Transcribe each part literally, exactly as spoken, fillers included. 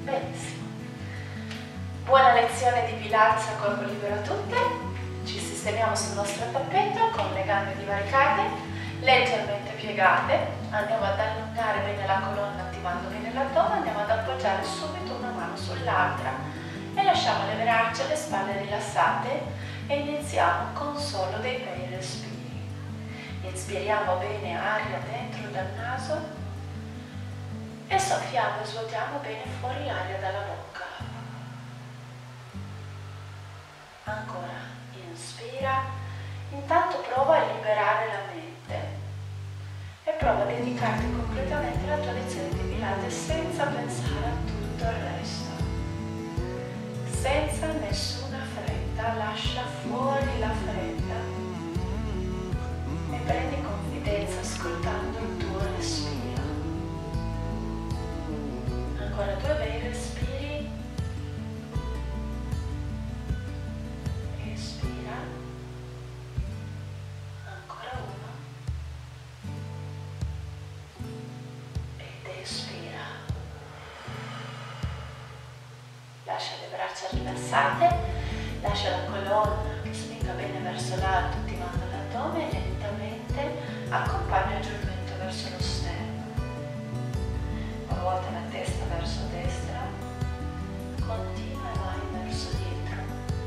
Benissimo. Buona lezione di Pilates a corpo libero a tutte. Ci sistemiamo sul nostro tappeto con le gambe divaricate, leggermente piegate. Andiamo ad allungare bene la colonna attivando bene l'addome. Andiamo ad appoggiare subito una mano sull'altra e lasciamo le braccia e le spalle rilassate e iniziamo con solo dei bei respiri. Inspiriamo bene aria dentro dal naso e soffiamo e svuotiamo bene fuori l'aria dalla bocca. Ancora, inspira, intanto prova a liberare la mente e prova a dedicarti completamente alla tua lezione di Pilates senza pensare a tutto il resto, senza nessuna fretta, lascia fuori la fretta e prendi confidenza ascoltando il tuo respiro. Ancora due bei respiri. Lascia le braccia rilassate, lascia la colonna che spinga bene verso l'alto, attivando l'addome e lentamente accompagna giù il mento verso lo sterno. Ruota la testa verso destra, continua e vai verso dietro,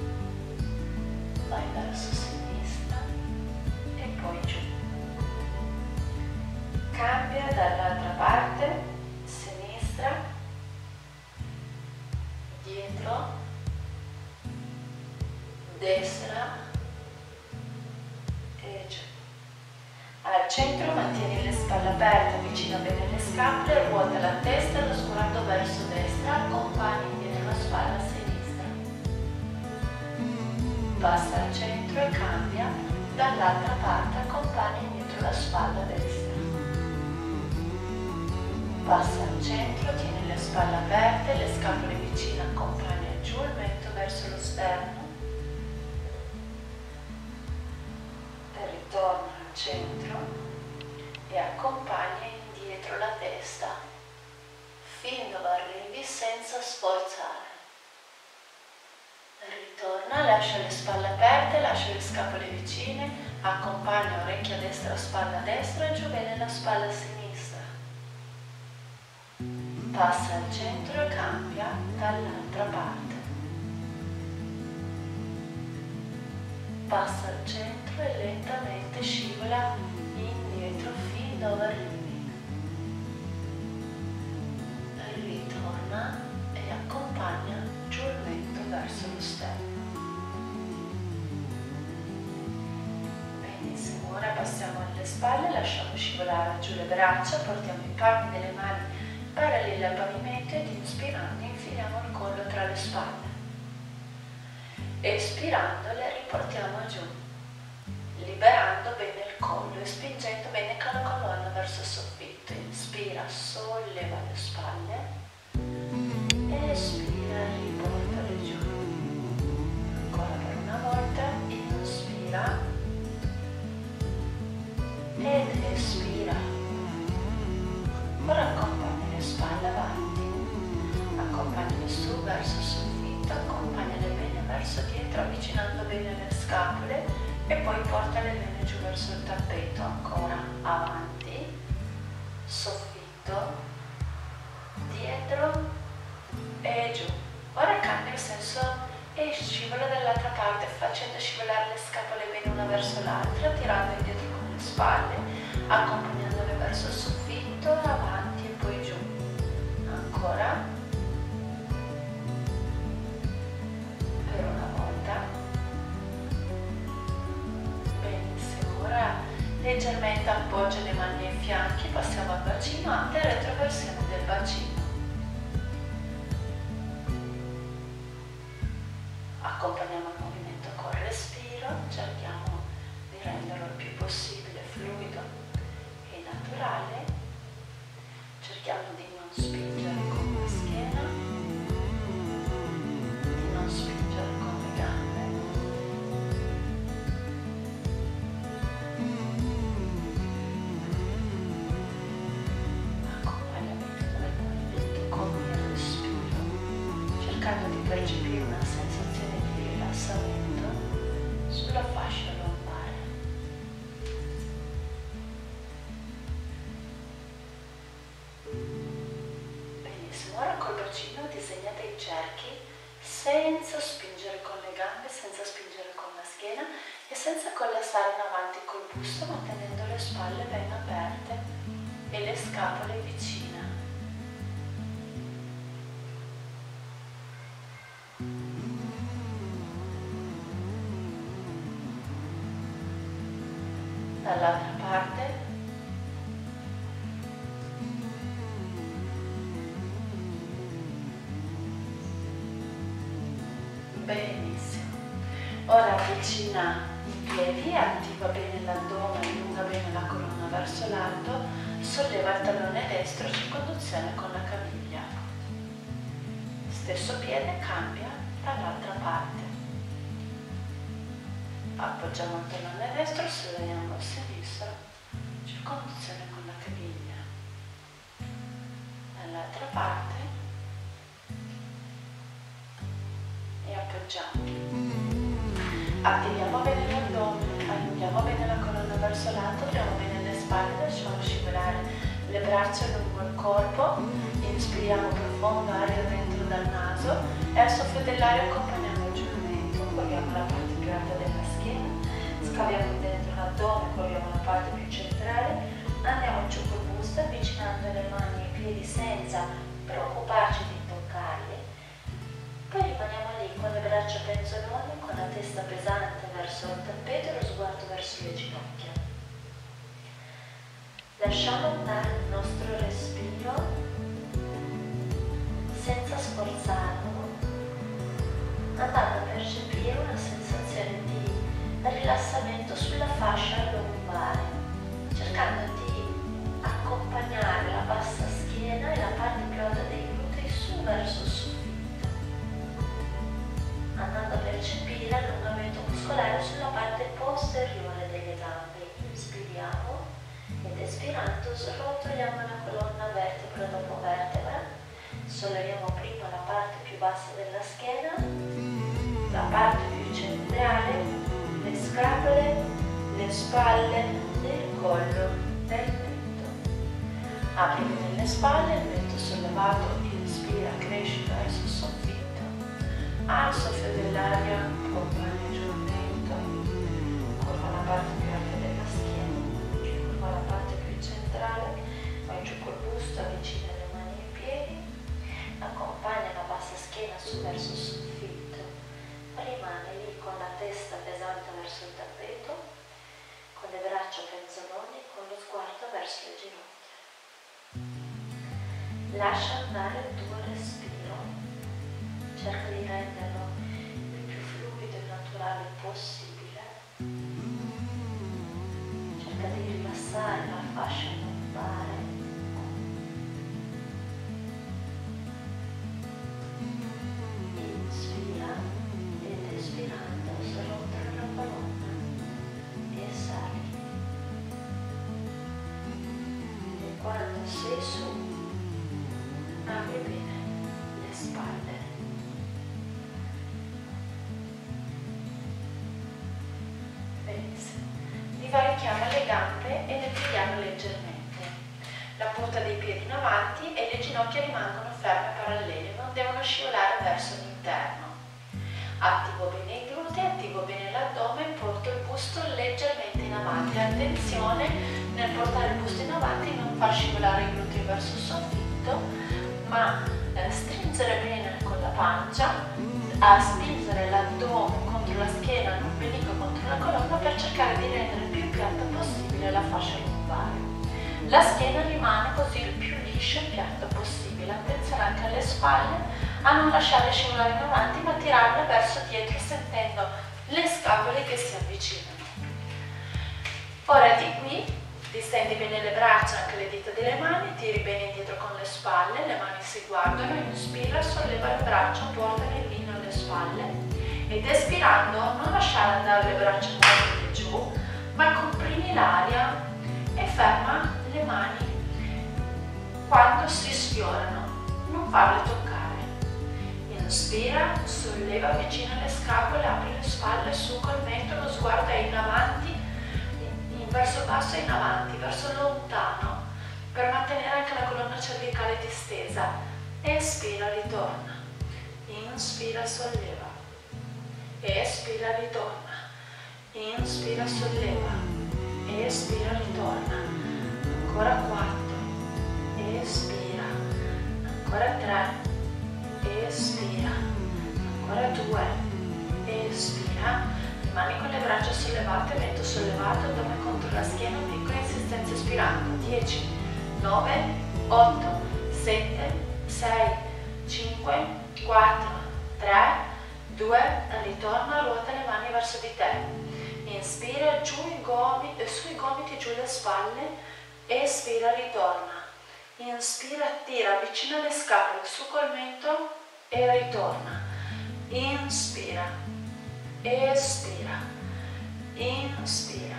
vai verso sinistra e poi giù. Cambia dall'altra parte, sinistra, dietro, destra e giù. Al centro mantieni le spalle aperte, avvicina bene le scapole, ruota la testa e lo sguardo verso destra, accompagna indietro la spalla a sinistra. Passa al centro e cambia, dall'altra parte accompagna indietro la spalla destra. Passa al centro, tieni le spalle aperte, le scapole vicine, accompagna giù il mento verso lo sterno e ritorna al centro e accompagna indietro la testa fin dove arrivi senza sforzare. Ritorna, lascia le spalle aperte, lascia le scapole vicine, accompagna orecchia destra, spalla destra e giù bene la spalla sinistra. Passa al centro e cambia dall'altra parte. Passa al centro e lentamente scivola indietro fin dove arrivi. Ritorna e accompagna giù il mento verso lo sterno. Benissimo, ora passiamo alle spalle, lasciamo scivolare giù le braccia, portiamo i palmi delle mani parallele al pavimento ed inspirando infiliamo il collo tra le spalle. Espirando le riportiamo giù, liberando bene il collo e spingendo bene con la colonna verso il soffitto. Inspira, solleva le spalle, espira, riportale giù. Ancora per una volta, inspira ed espira. Ora accompagna le spalle avanti, accompagnale su verso il soffitto, accompagnale bene verso dietro, avvicinando bene le scapole e poi portale bene giù verso il tappeto. Ancora avanti, soffitto, dietro e giù. Ora cambia il senso e scivola dall'altra parte, facendo scivolare le scapole bene una verso l'altra, tirando indietro con le spalle, accompagnandole verso il soffitto, avanti e poi giù. Ancora. Per una volta. Benissimo. Ora leggermente appoggia le mani ai fianchi, passiamo al bacino, ante e retroversione del bacino. Accompagniamo il movimento col respiro, cerchiamo di renderlo il più possibile fluido e naturale. Cerchiamo di non spingere con la schiena, di non spingere con le gambe. Accompagnamento del movimento con il respiro. cercando di percepire una sensazione di rilassamento sulla fascia lombare. Benissimo, ora col bacino disegnate i cerchi senza spingere con le gambe, senza spingere con la schiena e senza collassare in avanti col busto, ma tenendo le spalle ben aperte e le scapole vicine. Dall'altra parte. Benissimo. Ora avvicina i piedi, attiva bene l'addome, allunga bene la colonna verso l'alto, solleva il tallone destro, circonduzione con la caviglia. Stesso piede, cambia dall'altra parte. Appoggiamo il tallone destro, solleviamo il sinistro, circonduzione con la caviglia. Dall'altra parte e appoggiamo. Attiviamo bene l'addome, allunghiamo bene la colonna verso l'alto, apriamo bene le spalle, lasciamo scivolare le braccia lungo il corpo, inspiriamo profondo aria dentro dal naso e al soffio dell'aria accompagniamo il giuramento, corriamo la parte più alta della schiena, scaviamo dentro l'addome, corriamo la parte più centrale, andiamo giù col busto avvicinando le mani e i piedi senza preoccuparci di toccarli, poi rimaniamo lì con le braccia penzoloni, con la testa pesante verso il tappeto e lo sguardo verso le ginocchia. Lasciamo andare il nostro respiro senza sforzarlo, andando a percepire una sensazione di rilassamento sulla fascia lombare, cercando di accompagnare la bassa schiena e la parte più alta dei glutei su verso il soffitto, andando a percepire l'allungamento muscolare sulla parte posteriore delle gambe. Inspiriamo ed espirando srotoliamo la colonna vertebra dopo vertebra, solleviamo prima la parte più bassa della schiena, la parte più centrale, le scapole, le spalle, il collo del petto. Apri bene le spalle, il petto sollevato, inspira, cresci verso il soffitto. Al soffio dell'aria, accompagna il giuramento, curva la parte più alta della schiena, curva la parte più centrale, vai giù col busto, avvicina le mani e i piedi, accompagna la bassa schiena su verso il soffitto, rimane lì con la testa pesante verso il tappeto, con le braccia penzoloni, con lo sguardo verso le ginocchia. Lascia andare il tuo respiro, cerca di renderlo il più fluido e naturale possibile, cerca di rilassare la fascia lombare, inspira ed espirando srotola la colonna e sali, e quando sei su apri bene le spalle. Benissimo. Divarichiamo le gambe e le pieghiamo leggermente. La punta dei piedi in avanti e le ginocchia rimangono ferme parallele, non devono scivolare verso l'interno. Attivo bene i glutei, attivo bene l'addome, porto il busto leggermente in avanti. Attenzione nel portare il busto in avanti, non far scivolare i glutei verso il soffitto, ma eh, stringere bene con la pancia, a spingere l'addome contro la schiena, l'ombelico contro la colonna per cercare di rendere il più piatta possibile la fascia lombare. La schiena rimane così il più liscia e piatta possibile. Attenzione anche alle spalle a non lasciare scivolare in avanti, ma tirarle verso dietro sentendo le scapole che si avvicinano. Ora di qui distendi bene le braccia, anche le dita delle mani, tiri bene indietro con le spalle, le mani si guardano, inspira, solleva le braccia, portale in linea alle spalle ed espirando non lasciare andare le braccia muovute giù, ma comprimi l'aria e ferma le mani quando si sfiorano, non farle toccare. Inspira, solleva, avvicina le scapole, apri le spalle, su col mento, lo sguardo è in avanti, in, in verso basso e in avanti, verso lontano, per mantenere anche la colonna cervicale distesa. Espira, ritorna. Inspira, solleva. Espira, ritorna. Inspira, solleva. Espira, ritorna. Ancora quattro. Espira. Ancora tre. Espira, ancora due, espira, rimani con le braccia sollevate, mento sollevato, addome contro la schiena, piccola insistenza espirando, dieci, nove, otto, sette, sei, cinque, quattro, tre, due, ritorna, ruota le mani verso di te, inspira, giù i gomiti, sui gomiti, giù le spalle, espira, ritorna. Inspira, tira, avvicina le scapole, su col mento e ritorna. Inspira, espira, inspira,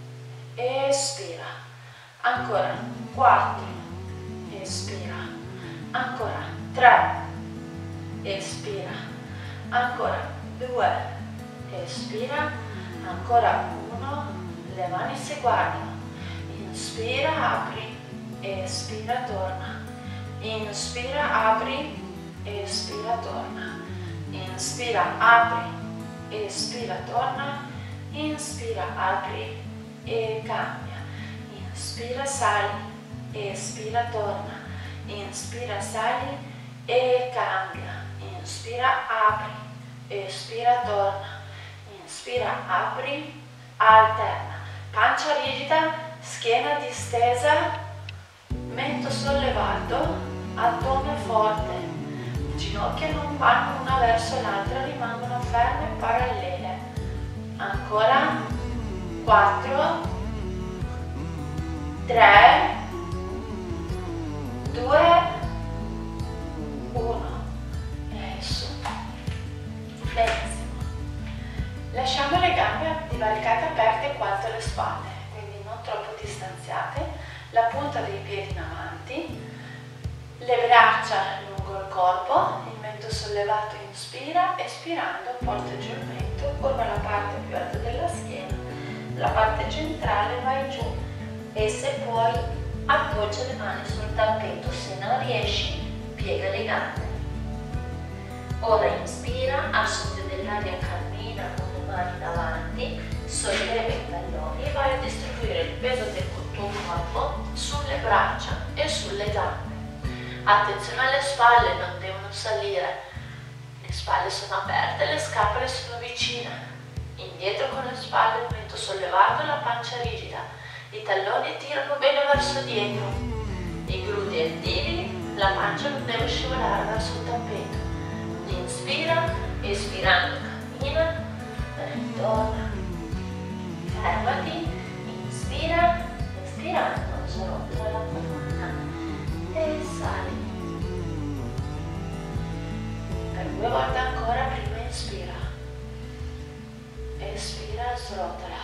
espira. Ancora, quattro, espira. Ancora, tre, espira. Ancora, due, espira. Ancora, uno, le mani si guardano. Inspira, apri. Espira, torna. Inspira, apri. Espira, torna. Inspira, apri. Espira, torna. Inspira, apri e cambia. Inspira, sali. Espira, torna. Inspira, sali e cambia. Inspira, apri. Espira, torna. Inspira, apri, alterna. Pancia rigida, schiena distesa, mento sollevato, addome forte, ginocchia non vanno una verso l'altra, rimangono ferme e parallele. Ancora, quattro, tre, due, uno, e su, benissimo. Lasciamo le gambe divaricate aperte quanto le spalle, quindi non troppo distanziate. La punta dei piedi in avanti, le braccia lungo il corpo, il mento sollevato, inspira, espirando porta giù il mento, curva la parte più alta della schiena, la parte centrale vai giù e se puoi appoggia le mani sul tappeto, se non riesci piega le gambe. Ora inspira, al suono dell'aria cammina con le mani davanti, solleva i talloni e vai a distribuire il peso del tuo corpo sulle braccia e sulle gambe. Attenzione alle spalle, non devono salire. Le spalle sono aperte, le scapole sono vicine. Indietro con le spalle, il mento sollevato, la pancia rigida. I talloni tirano bene verso dietro. I glutei attivi, la pancia non deve scivolare verso il tappeto. Inspira, espirando cammina, ritorna. Fermati, inspira, espirando, srotola la colonna e sali. Per due volte ancora, prima inspira, espira, srotola.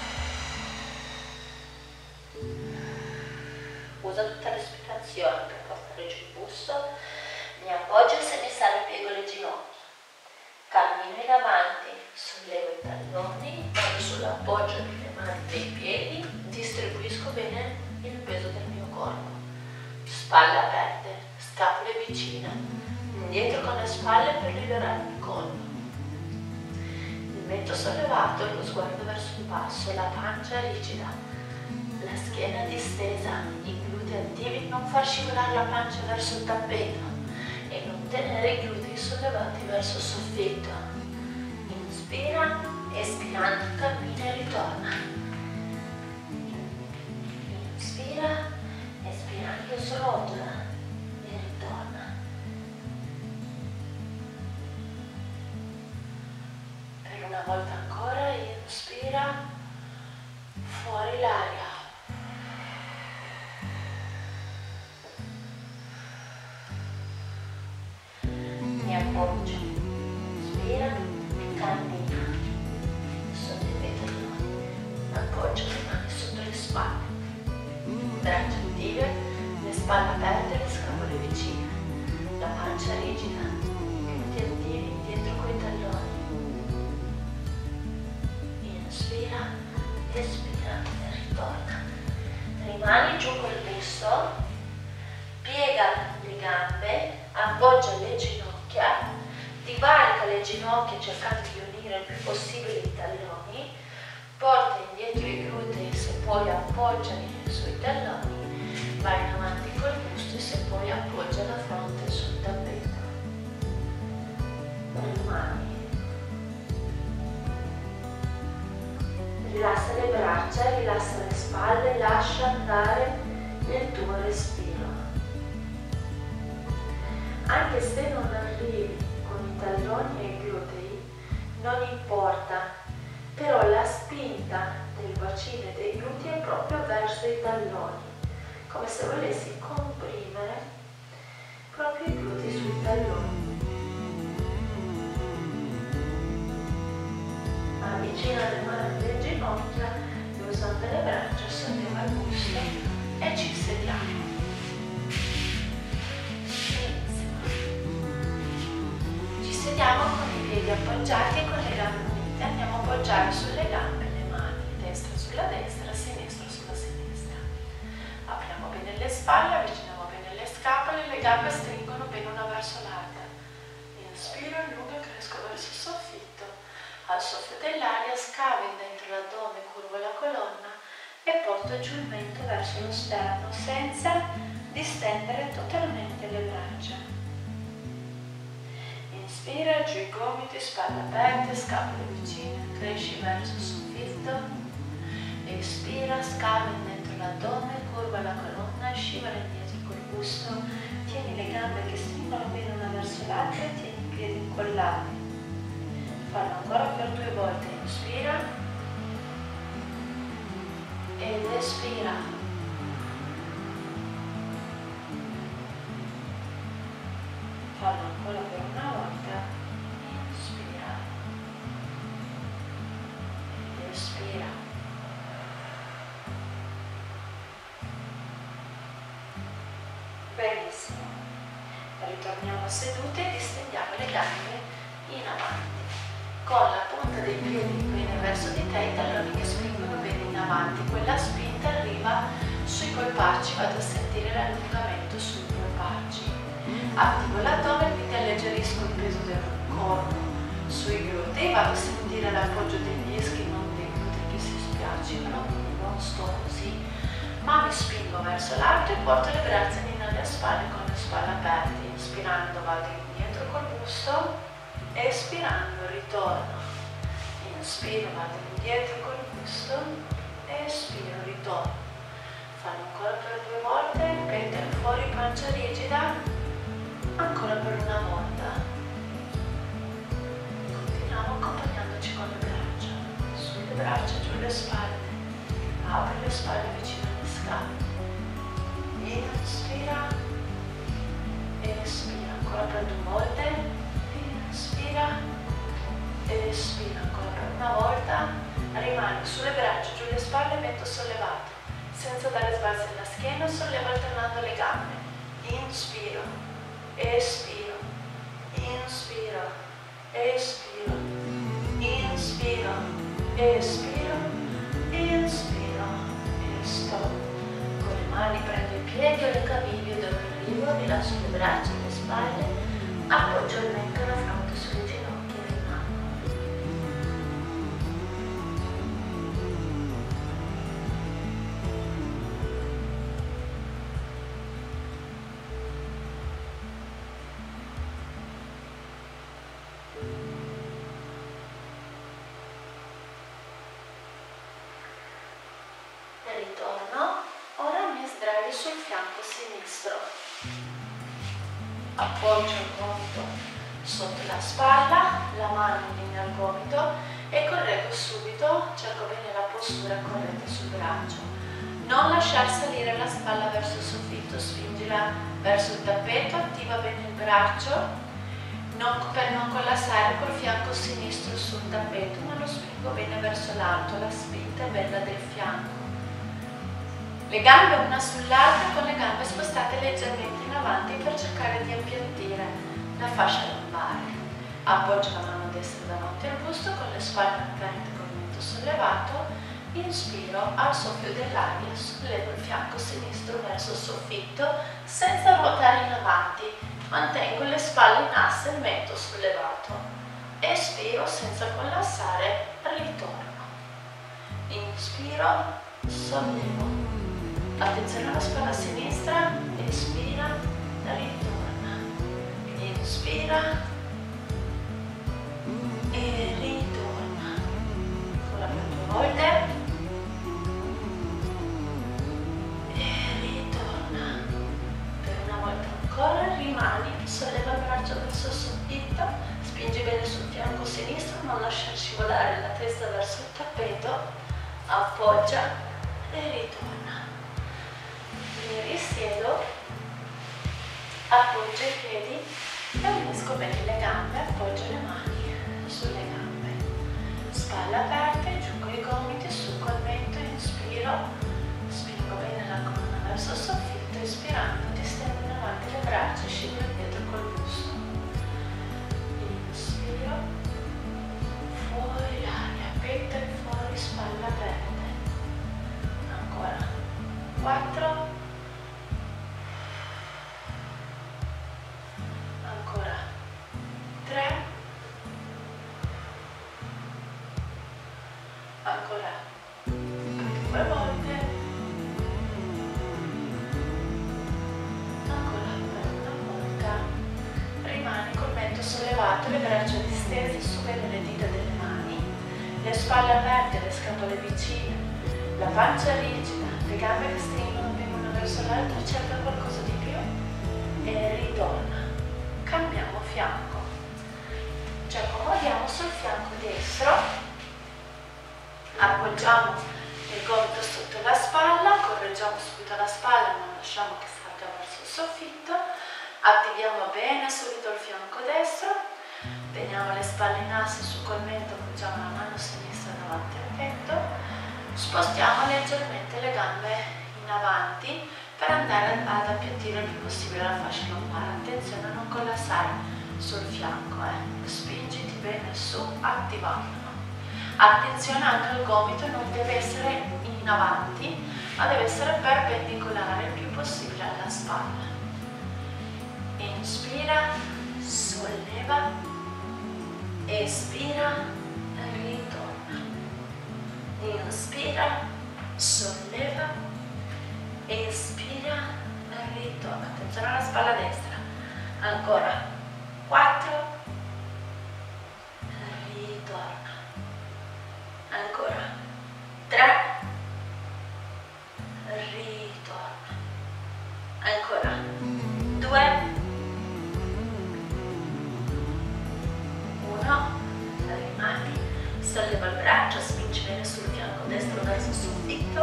Usa tutta respirazione per portare giù il busto, mi appoggio e se mi sale piego le ginocchia. Cammino in avanti, sollevo i talloni, vado sull'appoggio delle mani dei piedi, distribuisco bene il peso del mio corpo. Spalle aperte, scapole vicine, indietro con le spalle per liberare il collo. Il mento sollevato, lo sguardo verso il basso, la pancia rigida, la schiena distesa, i glutei attivi, non far scivolare la pancia verso il tappeto e non tenere i glutei sollevati verso il soffitto. Inspira, espirando cammina e ritorna. Inspira, espirando srotola e ritorna. Per una volta ancora, inspira, fuori l'aria. Mi appoggio, inspira, cammina, solleva i talloni, appoggio le mani sotto le spalle, braccia attive, le spalle aperte, le scapole vicine, la pancia rigida, i glutei le ginocchia cercando di unire il più possibile i talloni, porta indietro i glutei, se puoi appoggiali sui talloni, vai in avanti col busto e se puoi appoggia la fronte sul tappeto. Con le mani. Rilassa le braccia, rilassa le spalle, lascia andare il tuo respiro. Anche se non arrivi con i talloni e i glutei, non importa, però la spinta del bacino e dei glutei è proprio verso i talloni, come se volessi comprimere proprio i glutei sui talloni. Avvicina le mani alle ginocchia e usando le braccia solleva il busto e ci sediamo. Sediamo con i piedi appoggiati e con le gambe unite, andiamo a appoggiare sulle gambe le mani, destra sulla destra, sinistra sulla sinistra. Apriamo bene le spalle, avviciniamo bene le scapole, le gambe stringono bene una verso l'altra. Inspiro, allungo e cresco verso il soffitto. Al soffio dell'aria scavo dentro l'addome, curvo la colonna e porto giù il mento verso lo sterno senza distendere totalmente le braccia. Inspira, giù i gomiti, spalle aperte, scapole vicine, cresci verso il soffitto. Espira, scava dentro l'addome, curva la colonna, scivola indietro col busto. Tieni le gambe che stringono bene una verso l'altra e tieni i piedi incollati. Fallo ancora per due volte. Inspira ed espira. Fallo ancora per una volta, inspira, espira. Benissimo. Ritorniamo sedute e distendiamo le gambe in avanti. Con la punta dei piedi bene verso di te, i talloni che spingono bene in avanti. Quella spinta arriva sui polpacci, vado a sentire l'allungamento sui polpacci. Attivo l'addome, quindi alleggerisco il peso del corpo sui glutei, vado a sentire l'appoggio degli ischi, non dei glutei che si spiaccicano, quindi non sto così, ma mi spingo verso l'alto e porto le braccia alle spalle con le spalle aperte. Inspirando vado indietro col busto, espirando ritorno. Inspiro, vado indietro col busto, espiro, ritorno. Fallo ancora per due volte, petto fuori, pancia rigida. Ancora per una volta. Continuiamo accompagnandoci con le braccia. Sulle braccia, giù le spalle. Apri le spalle vicino alle scale. Inspira. Espira. Ancora per due volte. Inspira. Espira. Ancora per una volta. Rimani sulle braccia, giù le spalle, mento sollevato. Senza dare sbalzi alla schiena, sollevo alternando le gambe. Inspiro. Espiro, inspiro, espiro, inspiro, espiro, inspiro e stop. Con le mani prendo i piedi o le caviglie dove arrivo, rilascio le braccia e le spalle, appoggio il mento e la fronte sulle ginocchia e rimango. Ritorno, ora mi sdraio sul fianco sinistro, appoggio il gomito sotto la spalla, la mano in linea al gomito e correggo subito, cerco bene la postura corretta sul braccio. Non lasciar salire la spalla verso il soffitto, spingila verso il tappeto, attiva bene il braccio non, per non collassare col fianco sinistro sul tappeto, ma lo spingo bene verso l'alto, la spinta è bella del fianco. Le gambe una sull'altra con le gambe spostate leggermente in avanti per cercare di appiattire la fascia lombare. Appoggio la mano destra davanti al busto con le spalle aperte con il mento sollevato. Inspiro, al soffio dell'aria sollevo il fianco sinistro verso il soffitto senza ruotare in avanti. Mantengo le spalle in asse e il mento sollevato. espiro senza collassare, ritorno, inspiro, sollevo, attenzione alla spalla sinistra, espira, ritorna, inspira e ritorna, ancora per due volte e ritorna, per una volta ancora, rimani, solleva il braccio verso il soffitto, spingi bene sul fianco sinistro, non lascia scivolare la testa verso il tappeto, appoggia e ritorna, mi risiedo, appoggio i piedi e unisco bene le gambe, appoggio le mani sulle gambe, spalle aperte, giù con i gomiti, su col mento, inspiro, spingo bene la colonna verso il soffitto, ispirando distendo in avanti le braccia, scivolo indietro col busto, inspiro, fuori l'aria, petto e fuori, spalle aperte, ancora, quattro, ancora, tre, ancora due volte, ancora per una volta, rimani col mento sollevato, le braccia distese, su bene le dita delle mani, le spalle aperte, le scapole vicine, la pancia rigida, le gambe che stringono bene una verso l'altra, cerca qualcosa di più e ritorna, cambiamo fianco, ci accomodiamo sul fianco destro, appoggiamo il gomito sotto la spalla, correggiamo subito la spalla, non lasciamo che salga verso il soffitto, attiviamo bene subito il fianco destro, teniamo le spalle in asse su col mento, appoggiamo la mano sinistra davanti al petto, spostiamo leggermente le gambe in avanti per andare ad appiattire il più possibile la fascia lombare, attenzione a non collassare sul fianco, eh. Spingiti bene su, attivandolo. Attenzione anche al gomito, non deve essere in avanti, ma deve essere perpendicolare il più possibile alla spalla. Inspira, solleva, espira, ritorna. Inspira, solleva, espira, ritorna. Attenzione alla spalla destra. Ancora. quattro, ritorna. Ancora, tre, ritorna, ancora, due, uno, rimani, solleva il braccio, spingi bene sul fianco destro verso il soffitto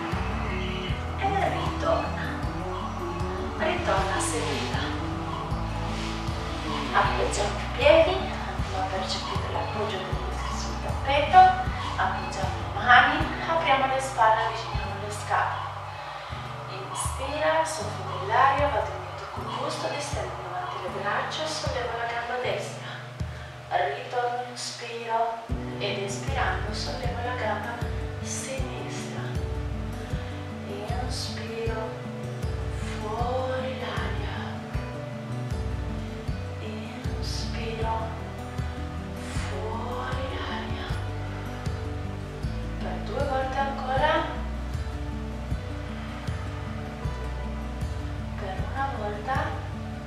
e ritorna, ritorna seduta, appoggiamo i piedi, andiamo a percepire l'appoggio del sul tappeto, appoggiamo le mani, apriamo le spalle, avviciniamo le scapole. Inspira, soffio dell'aria, vado indietro col busto, distendo davanti le braccia, sollevo la gamba destra. Ritorno, inspiro ed espirando sollevo la gamba sinistra. Inspiro, fuori l'aria. Inspiro, fuori l'aria. Per due volte ancora, per una volta,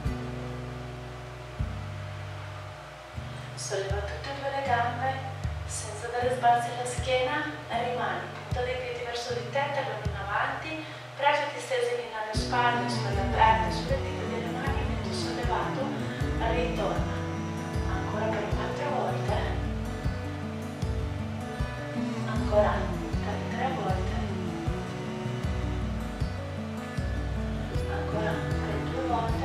solleva tutte e due le gambe senza dare sbalzi alla schiena e rimani, punta dei piedi verso di te, tallone in avanti, braccia distese in alle spalle, spalle aperte, sulle dita delle mani, mento sollevato, ritorna, ancora per quattro volte, ancora per tre volte, ancora per due volte,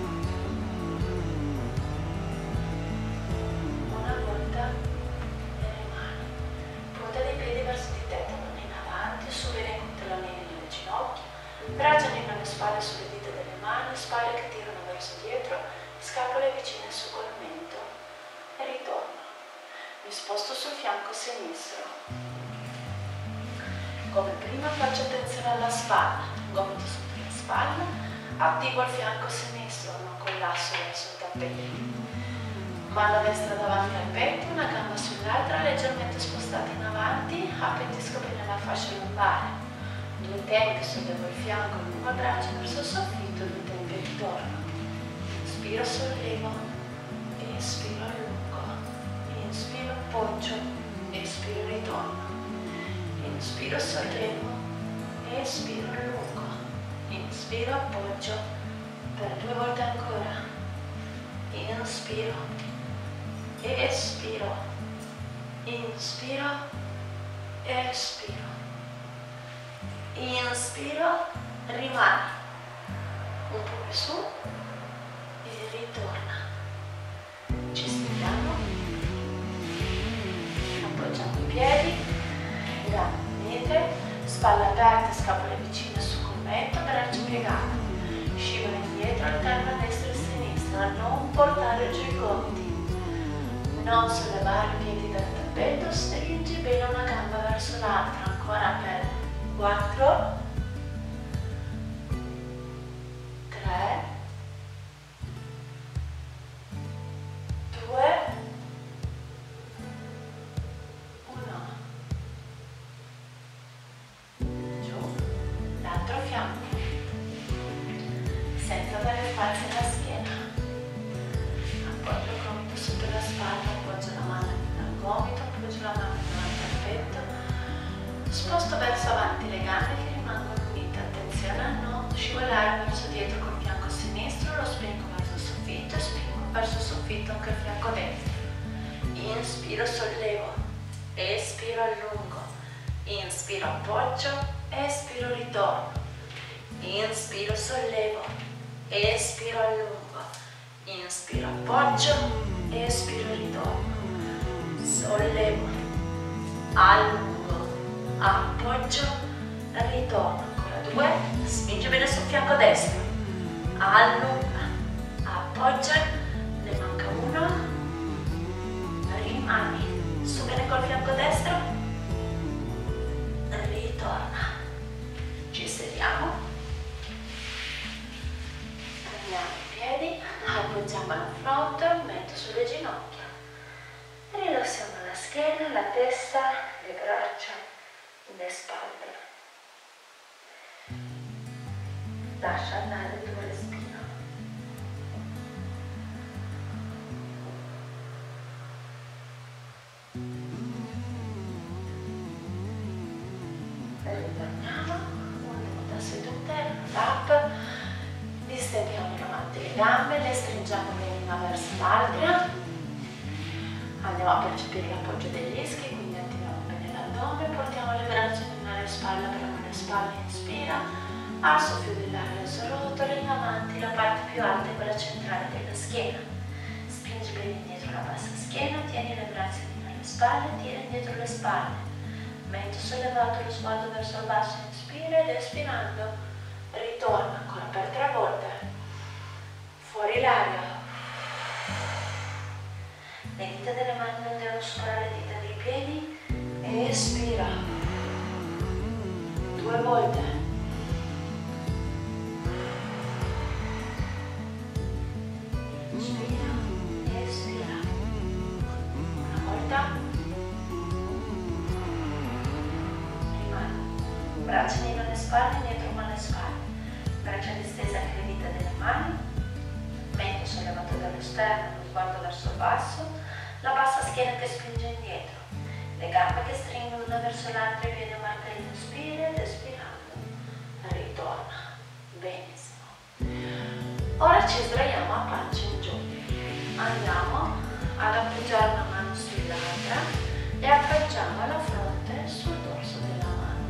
una volta e rimani. Punta dei piedi verso di te, tallone in avanti, su bene con tallonini nelle ginocchia, braccia nelle spalle sulle dita delle mani, spalle che tirano verso dietro, scapole vicine su col mento e ritorno. Mi sposto sul fianco sinistro. Come prima faccio attenzione alla spalla, gomito sotto la spalla, attivo il fianco sinistro, non collasso verso il tappeto. Mano destra davanti al petto, una gamba sull'altra, leggermente spostata in avanti, appetisco bene la fascia lombare. Due tempi, sollevo il fianco, lungo il braccio verso il soffitto, due tempi ritorno. Inspiro, sollevo, espiro, allungo, inspiro, appoggio, espiro, ritorno. Inspiro, sollevo, espiro, allungo, inspiro, appoggio, per due volte ancora. Inspiro, espiro, inspiro, espiro, inspiro, rimani un po' più su e ritorna. Ci stringiamo, appoggiamo i piedi, gambe unite, spalle aperte, scapole vicine sul colletto, braccia piegate, scivola indietro, alterna a destra e a sinistra, non portare giù i gomiti. Non sollevare i piedi dal tappeto, stringi bene una gamba verso l'altra, ancora per quattro, tre, due, uno. Giù, l'altro fianco, senza dare spazio alla schiena. Appoggio il gomito sotto la spalla, appoggio la mano al gomito, appoggio la mano davanti al petto, sposto verso avanti le gambe che rimangono unite. Attenzione a non scivolare verso dietro col fianco sinistro, lo spingo verso il soffitto, spingo verso il soffitto anche il fianco destro. Inspiro, sollevo, espiro, allungo, inspiro, appoggio, espiro, ritorno, inspiro, sollevo, espiro, allungo. Inspiro, appoggio, espiro, ritorno, sollevo, allungo, appoggio, ritorno, ancora due, spingi bene sul fianco destro, allunga, appoggia, ne manca uno, rimani, su bene col fianco destro, ritorna, ci sediamo, prendiamo i piedi, appoggiamo la fronte, metto sulle ginocchia, rilassiamo la schiena, la testa, le braccia, le spalle. Lascia andare il tuo respiro. Ritorniamo, un'onda seduta, tap, distendiamo davanti le gambe, le stringiamo bene una verso l'altra, andiamo a percepire l'appoggio degli ischi, quindi attiviamo bene l'addome, portiamo le braccia alle spalle, apriamo le spalle, inspira, al soffio dell'aria le rotole, in avanti, la parte più alta è quella centrale della schiena, spingi bene indietro la bassa schiena, tieni le braccia alle spalle, tira indietro le spalle, mento sollevato lo sguardo verso il basso, inspira ed espirando, ritorna ancora per tre volte, fuori l'aria, le dita delle mani non devono superare le dita dei piedi, espira, due volte, inspira, espira, una volta, rimani, braccia dietro le spalle, dietro mano alle spalle, braccia distese anche le dita delle mani, mento sollevato dall'esterno, lo sguardo verso il basso, la bassa schiena che spinge indietro, le gambe che stringono una verso l'altra, i piedi a martello, inspira ed espirando, ritorna, benissimo. Ora ci sdraiamo a pancia in giù, andiamo ad appoggiare una mano sull'altra e appoggiamo la fronte sul dorso della mano.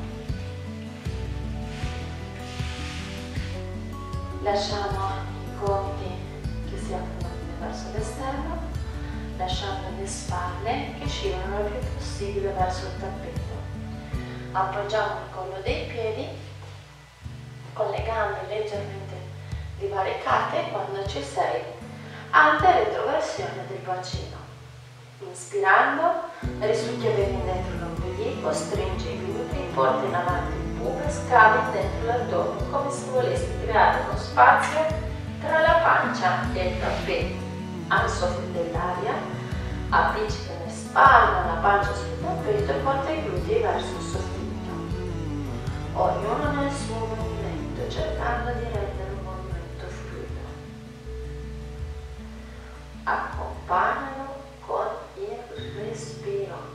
Lasciamo i gomiti che si aprono verso l'esterno, lasciando le spalle che scivolano il più possibile verso il tappeto. Appoggiamo il collo dei piedi con le gambe leggermente divaricate quando ci sei, anteretroversione del bacino. Inspirando, risucchia bene dentro l'ombelico, stringi i glutei, porti in avanti il pube, scavi dentro l'addome come se volessi creare uno spazio tra la pancia e il tappeto. al soffio dell'aria, appiccica le spalle, la pancia sul tappeto e porta i glutei verso il soffitto. Ognuno nel suo movimento, cercando di rendere un movimento fluido. Accompagnalo con il respiro.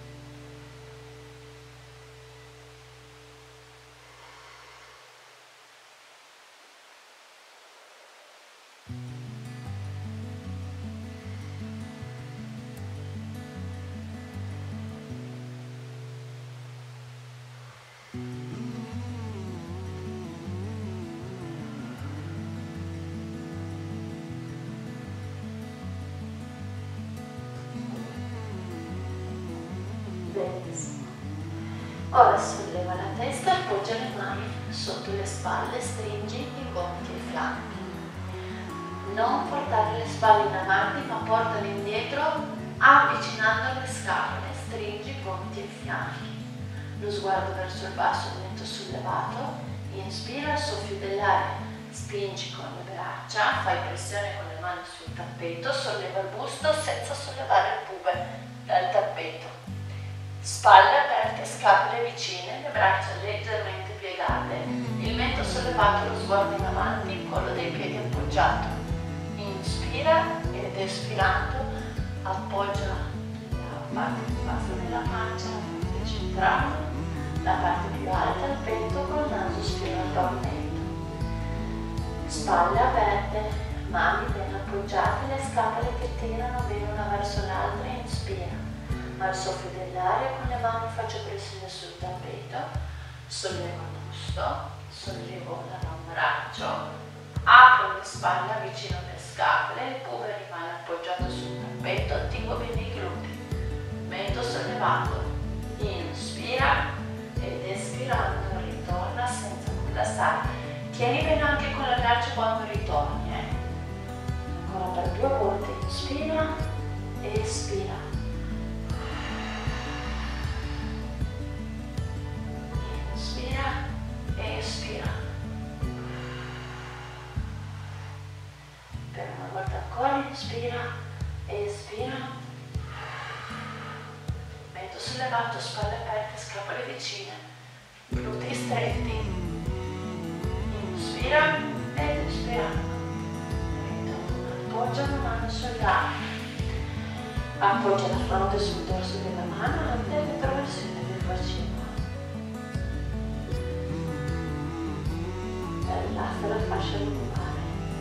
Benissimo. Ora solleva la testa, appoggia le mani sotto le spalle, stringi i gomiti e i flanchi. Non portare le spalle in avanti, ma portale indietro avvicinando le scapole, stringi i gomiti e i fianchi. Lo sguardo verso il basso, il mento sollevato. Inspira, il soffio dell'aria, spingi con le braccia, fai pressione con le mani sul tappeto, solleva il busto senza sollevare il pube dal tappeto. Spalle aperte, scapole vicine, le braccia leggermente piegate, il mento sollevato, lo sguardo in avanti, il collo dei piedi appoggiato. Inspira ed espirando appoggia la parte più bassa della pancia, la parte centrale, la parte più alta del petto, col naso sfila il pavimento. Spalle aperte, mani ben appoggiate, le scapole che tirano bene una verso l'altra. Inspira. Al soffio dell'aria con le mani faccio pressione sul tappeto, sollevo il busto, sollevo l'avambraccio, apro le spalle, avvicino le scapole, il pube rimane appoggiato sul tappeto, attivo bene i glutei, mento sollevato, inspira ed espirando ritorna senza collassare. Tieni bene anche con le braccia quando ritorni, eh. Ancora per due volte, inspira, espira. Espira. Per una volta ancora, inspira, espira. Mento sollevato, spalle aperte, scapole vicine, glutei stretti. Inspira ed espira. Appoggia una mano sull'altra. Appoggia la fronte sul dorso della mano, alterne traversione del bacino. Rilassa la fascia lumare.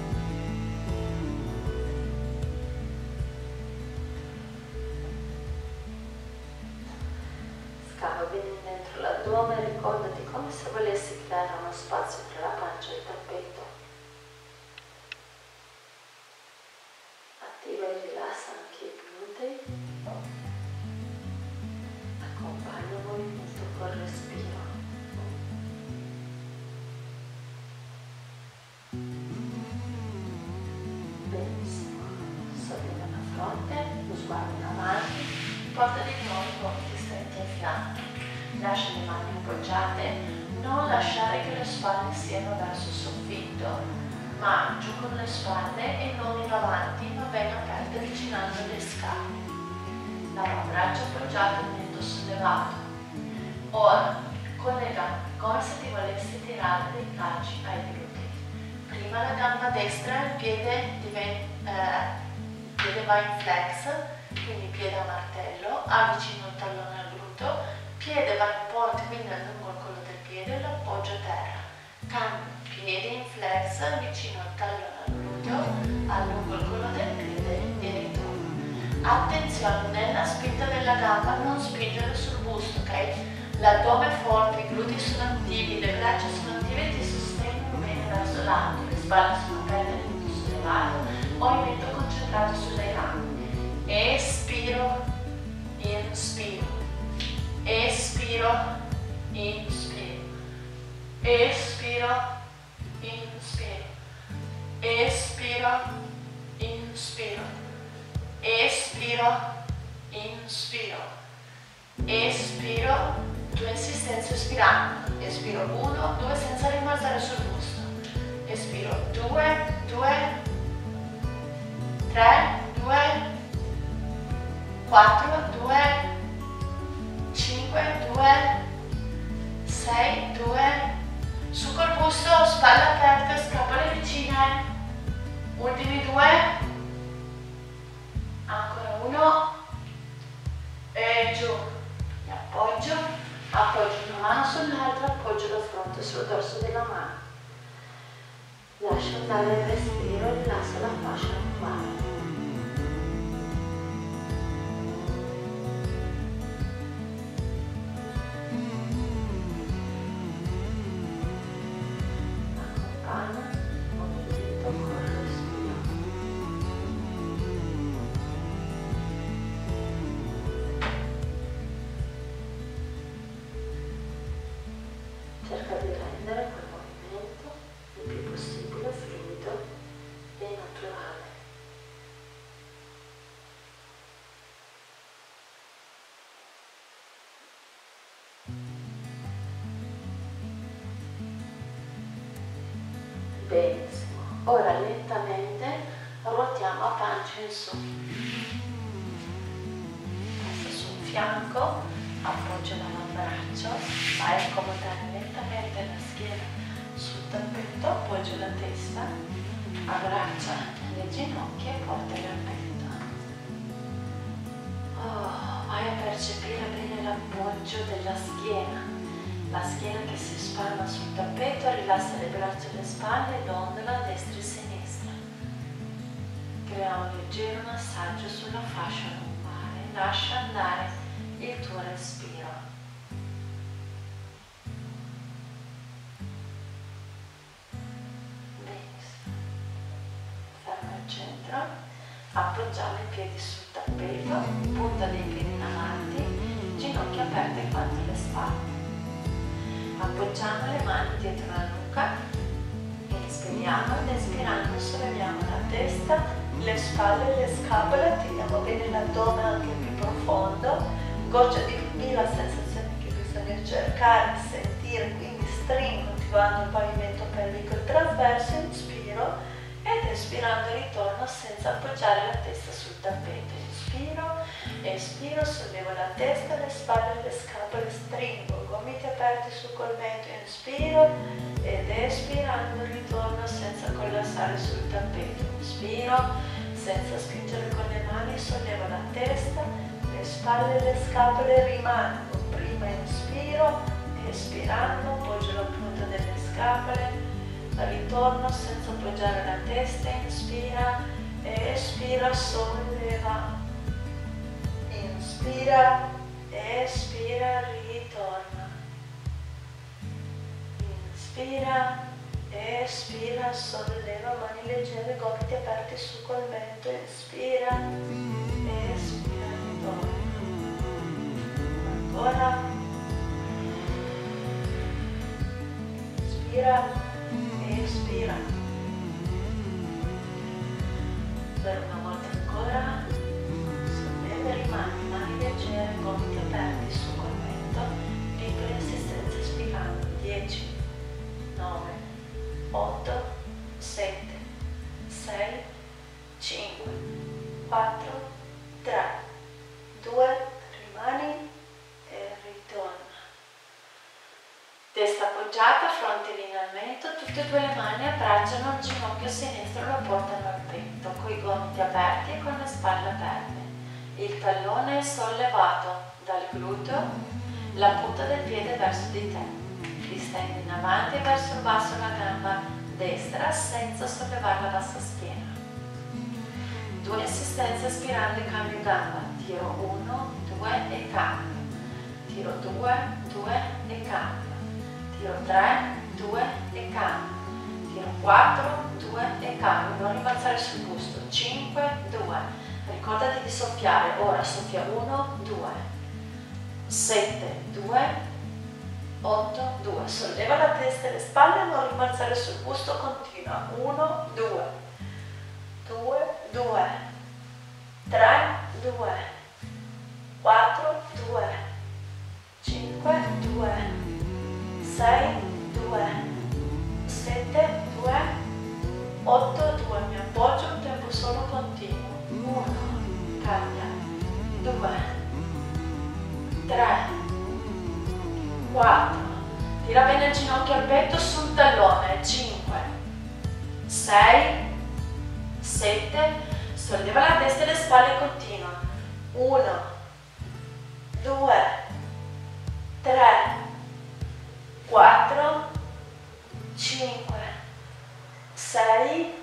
Scava bene dentro l'addome e ricordati come se volessi creare uno spazio tra la pancia e il tappeto. Attiva e rilassa anche i glutei. Accompagna il movimento col respiro. Benissimo, solleva la fronte, lo sguardo in avanti, porta di nuovo i gomiti stretti ai fianchi, lascia le mani appoggiate, non lasciare che le spalle siano verso il soffitto, ma giù con le spalle e non in avanti, ma ben aperte avvicinando le scale. L'avambraccio appoggiato, il mento sollevato. Ora, con le gambe, come se ti volessi tirare dei calci ai glutei. Prima la gamba destra, il piede, diventa, eh, il piede va in flex, quindi piede a martello, avvicino il tallone al gluteo, piede va in ponte, quindi allungo il collo del piede e lo appoggio a terra. Cambio, piede in flex, avvicino il tallone al gluteo, allungo il collo del piede e ritorno. Attenzione, nella spinta della gamba non spingere sul busto, ok? L'addome è forte, i glutei sono attivi, le braccia sono attive e ti sostengono bene verso l'alto, le spalle sono aperte, il mento sollevato, ho il mento concentrato sulle gambe. Espiro, inspiro, espiro, inspiro, espiro, inspiro, espiro, inspiro, espiro, inspiro, espiro, due insistenze espirando, espiro uno, due senza rimbalzare sul busto, espiro due, due, tre, due, quattro, due, cinque, due, sei, due, su col busto, spalle aperte, scapole vicine, ultimi due, ancora uno, e giù, mi appoggio, appoggio una mano sull'altra, appoggio la fronte sul dorso della mano, lascio andare il respiro, rilasso la fascia lombare. Cerca di rendere quel movimento il più possibile fluido e naturale. Benissimo. Ora lentamente ruotiamo a pancia in su. Passo su un fianco, appoggio l'avambraccio, vai a accomodare lentamente la schiena sul tappeto, appoggio la testa, abbraccia le ginocchia e portale al petto. Oh, vai a percepire bene l'appoggio della schiena, la schiena che si spalma sul tappeto, rilassa le braccia e le spalle e dondola a destra e a sinistra. Crea un leggero massaggio sulla fascia lombare, lascia andare il tuo respiro. Benissimo. Fermo al centro, appoggiamo i piedi sul tappeto, punta dei piedi in avanti, ginocchia aperte quanto le spalle. Appoggiamo le mani dietro la nuca, inspiriamo ed espirando solleviamo la testa, le spalle, le scapole, tiriamo bene l'addome anche più profondo, goccia di pupilla, sensazione che bisogna cercare, sentire, quindi stringo attivando il pavimento pelvico e trasverso, inspiro ed espirando ritorno senza appoggiare la testa sul tappeto. Inspiro, espiro, sollevo la testa, le spalle, le scapole, stringo, gomiti aperti sul colmento, inspiro ed espirando ritorno senza collassare sul tappeto. Inspiro, senza spingere con le mani, sollevo la testa, le spalle e le scapole rimango. Prima inspiro, espirando, appoggio la punta delle scapole, ritorno senza appoggiare la testa, inspira, espira, solleva. Inspira, espira, ritorna. Inspira, espira, solleva, mani leggere, gomiti aperti sul colmento. Inspira, espira, ritorna. Ancora. Inspira, espira. Per una volta ancora. Rimani, mani leggere, gomiti aperti sul colmento, piccole assistenze spirando. dieci, nove, otto, sette, sei, cinque, quattro, tre, due, rimani e ritorna. Testa appoggiata, fronte lineamento, tutte e due le mani abbracciano il ginocchio sinistro e lo portano al petto, con i gomiti aperti e con le spalle aperte. Il tallone è sollevato dal gluteo, la punta del piede verso di te. Distendi in avanti verso il basso la gamba destra senza sollevare la bassa schiena. Due assistenze spirando e cambio gamba. Tiro uno, due e cambio. Tiro due, due e cambio. Tiro tre, due e cambio. Tiro quattro, due e cambio. Non rimbalzare sul busto. cinque, due. Ricordati di soffiare, ora soffia uno, due, sette, due, otto, due. Solleva la testa e le spalle, non rimbalzare sul busto, continua. uno, due, due, due, tre, due, quattro, due, cinque, due, sei, due, sette, due, otto, due. Mi appoggio un tempo solo continuo. uno, cambia, due, tre, quattro, tira bene il ginocchio al petto sul tallone, cinque, sei, sette, solleva la testa e le spalle, continua, uno, due, tre, quattro, cinque, sei,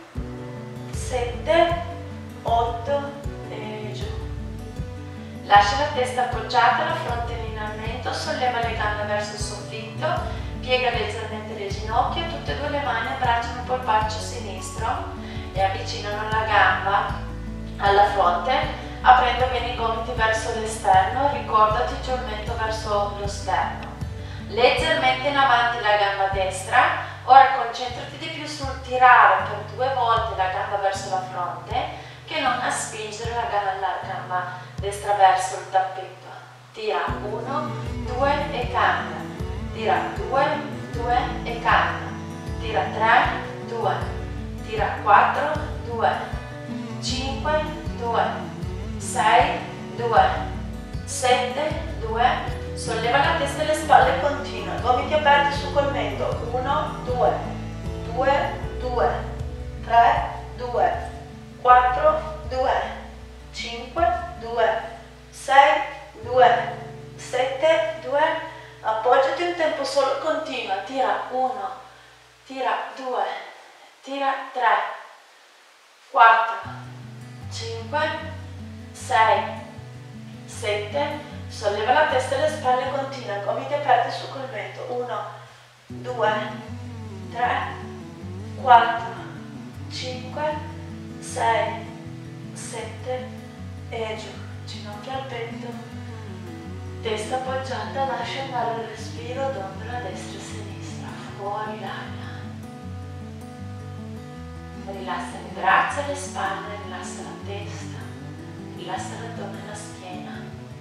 sette, otto e giù. Lascia la testa appoggiata, la fronte in alto, solleva le gambe verso il soffitto, piega leggermente le ginocchia, tutte e due le mani abbracciano il polpaccio sinistro e avvicinano la gamba alla fronte, aprendo bene i gomiti verso l'esterno, ricordati il giornetto verso lo sterno. Leggermente in avanti la gamba destra, ora concentrati di più sul tirare per due volte la gamba verso la fronte che non a spingere la gamba, la gamba destra verso il tappeto. Tira uno, due e cambia, tira due, due e cambia, tira tre, due, tira quattro, due, cinque, due, sei, due, sette, due, solleva la testa e le spalle, continua, gomiti aperti su col mento, uno, due, due, due, tre, due, quattro, due, cinque, due, sei, due, sette, due, appoggiati un tempo solo, continua, tira uno, tira due, tira tre, quattro, cinque, sei, sette, solleva la testa e le spalle, continua, gomiti aperti su col mento, uno, due, tre, quattro, cinque, sei, sette e giù, ginocchia al petto. Testa appoggiata, lascia andare il respiro, dondola destra e sinistra, fuori l'aria. Rilassa le braccia e le spalle, rilassa la testa, rilassa l'addome e la schiena.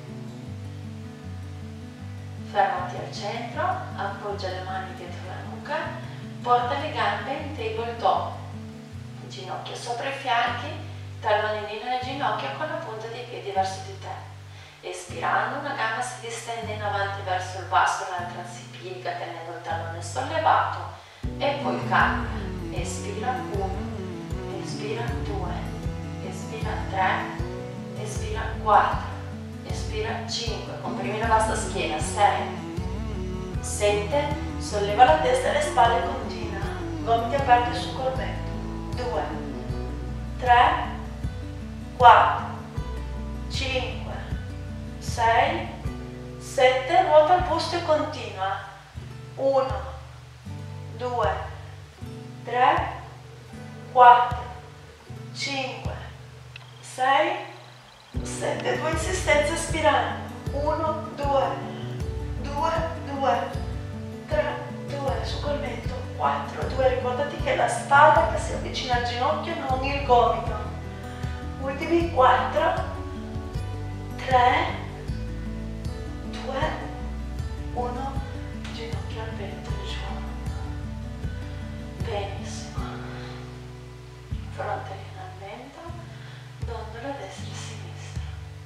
Fermati al centro, appoggia le mani dietro la nuca, porta le gambe in tabletop, ginocchia sopra i fianchi, tallonini nelle ginocchia con la punta dei piedi verso di te. Espirando, una gamba si distende in avanti verso il basso, l'altra si piega tenendo il tallone sollevato e poi cambia. Espira uno, espira due, espira tre, espira quattro, espira cinque, comprimi la vasta schiena, sei, sette, solleva la testa e le spalle, continua, gomiti aperti sul corpetto, due, tre, quattro, cinque, sei, sette, ruota il busto e continua, uno, due, tre, quattro, cinque, sei, sette, due insistenze espirando, uno, due, due, due, tre, due, su col mento, quattro, due, ricordati che è la spalla che si avvicina al ginocchio, non il gomito, ultimi quattro, tre, due, uno, ginocchio al petto giù. Benissimo. Fronte in aumento, dondola destra e sinistra.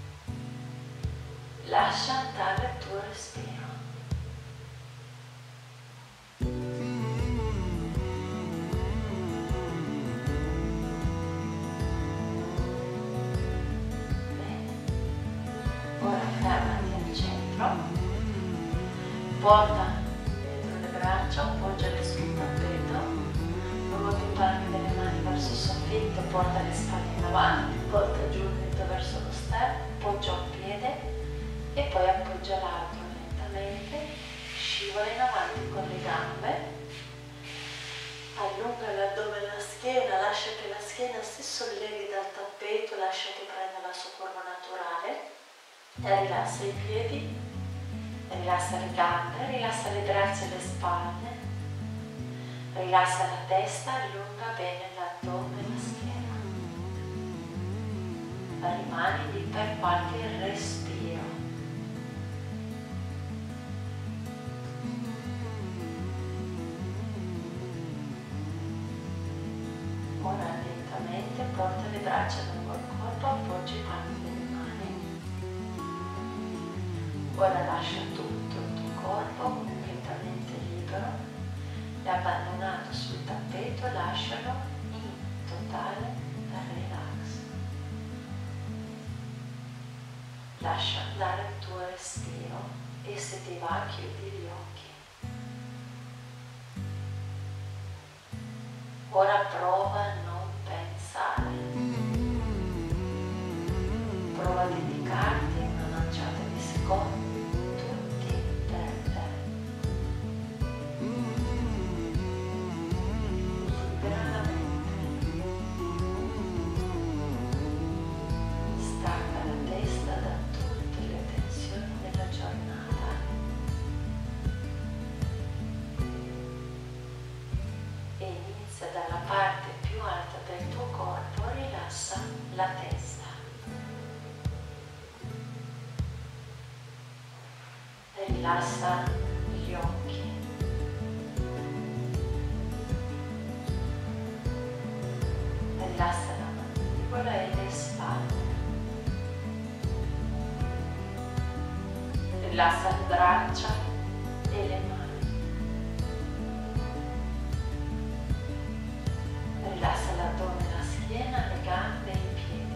Lascia andare il tuo respiro. Porta dietro le braccia, appoggiale sul tappeto, ruota i palmi delle mani verso il soffitto, porta le spalle in avanti, porta giù il mento verso lo sterno, appoggia un piede e poi appoggia l'altro lentamente, scivola in avanti con le gambe, allunga l'addome e la schiena, lascia che la schiena si sollevi dal tappeto, lascia che prenda la sua forma naturale, e rilassa i piedi. Rilassa le gambe, rilassa le braccia e le spalle, rilassa la testa, allunga bene l'addome e la schiena. Rimani lì per qualche respiro. Ora lentamente porta le braccia lungo il corpo, appoggia i palmi delle Ora lascia tutto il tuo corpo completamente libero e abbandonato sul tappeto, lascialo in totale relax. Lascia andare il tuo respiro e se ti va chiudi gli occhi. Ora prova a non pensare. Prova a dedicarti una manciata di secondi tutti per te. Libera la mente. Stacca la testa da tutte le tensioni della giornata. E inizia dalla parte più alta del tuo corpo, rilassa la testa. Rilassa gli occhi. Rilassa la mandibola e le spalle. Rilassa le braccia e le mani. Rilassa l'addome, la schiena, le gambe e i piedi.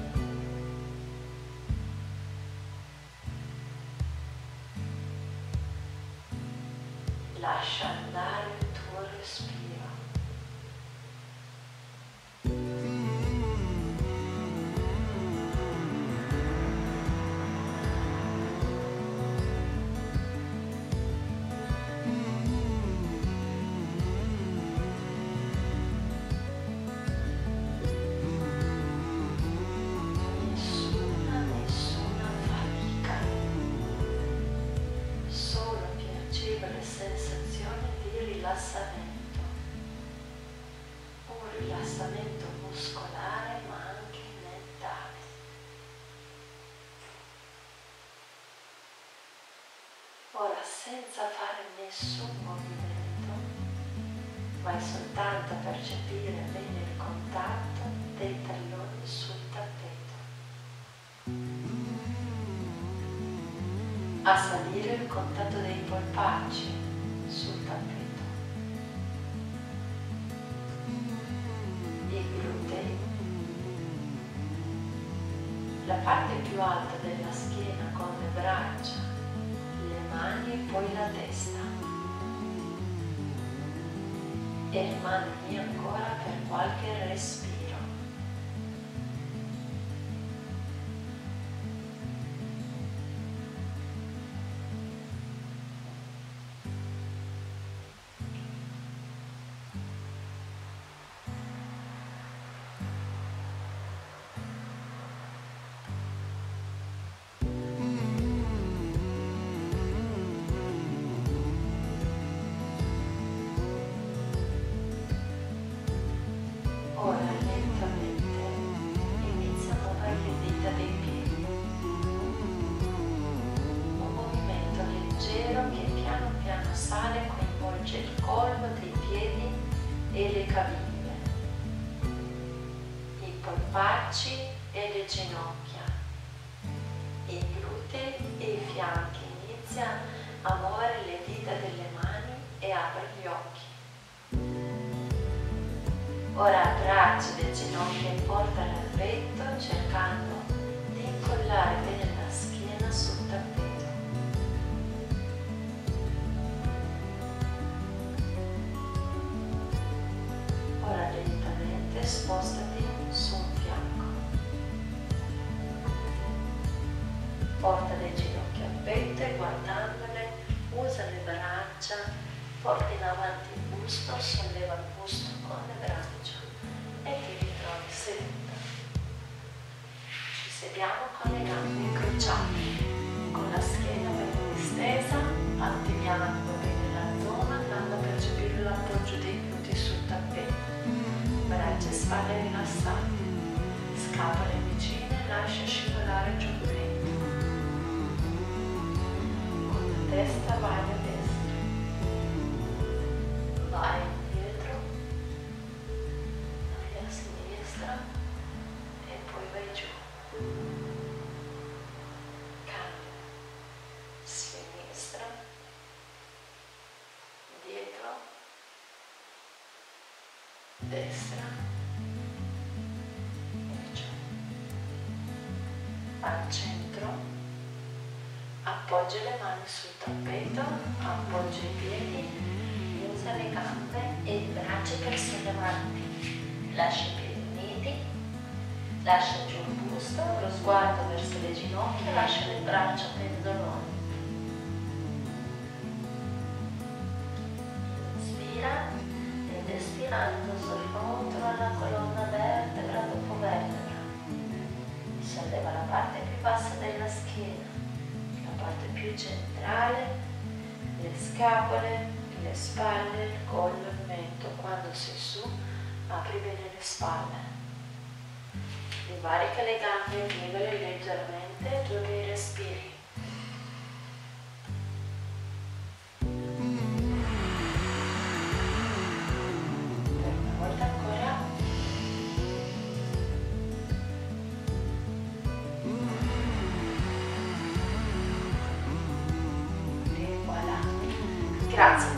Lascia andare il tuo respiro. Nessuna, nessuna fatica. Solo piacevole sensazione di rilassamento. Un rilassamento muscolare ma anche mentale. Ora, senza fare nessun movimento, vai soltanto a percepire bene il contatto dei talloni sul tappeto. A salire il contatto dei polpacci sul tappeto. I glutei. La parte più alta della schiena con le braccia, le mani e poi la testa. E rimani lì ancora per qualche respiro. Ora lentamente inizia a muovere le dita dei piedi. Un movimento leggero che piano piano sale, coinvolge il collo dei piedi e le caviglie, i polpacci e le ginocchia, i glutei e i fianchi. Inizia a muovere le dita delle mani e apre gli occhi. Ora abbraccia le ginocchia e portale al petto, cercando di incollare bene la schiena sul tappeto. Ora lentamente spostati su un fianco. Porta le ginocchia al petto e guardandole usa le braccia, porta in avanti il busto, solleva il busto con le braccia e ti ritrovi seduta. Ci sediamo con le gambe incrociate, con la schiena ben distesa, attiviamo bene l'addome andando a percepire l'appoggio dei glutei sul tappeto, braccia e spalle rilassate, scapole vicine, lascia scivolare giù il petto. Con la testa vai a destra, vai indietro, vai a sinistra e poi vai giù. Cambia, si destra e giù. Al centro appoggia le mani sul tappeto, appoggia i piedi, usa le gambe e i bracci per sollevarti. Lascia i piedi uniti, lascia giù il busto, lo sguardo verso le ginocchia, lascia le braccia pendoloni. Inspira ed espirando sottofondo la colonna vertebra dopo vertebra. Solleva la parte più bassa della schiena, la parte più centrale, le scapole, le spalle, il collo, il mento. Quando sei su, apri bene le spalle. Rivarica le gambe, piegale leggermente, due bei respiri. Per una volta ancora. E voilà. Grazie.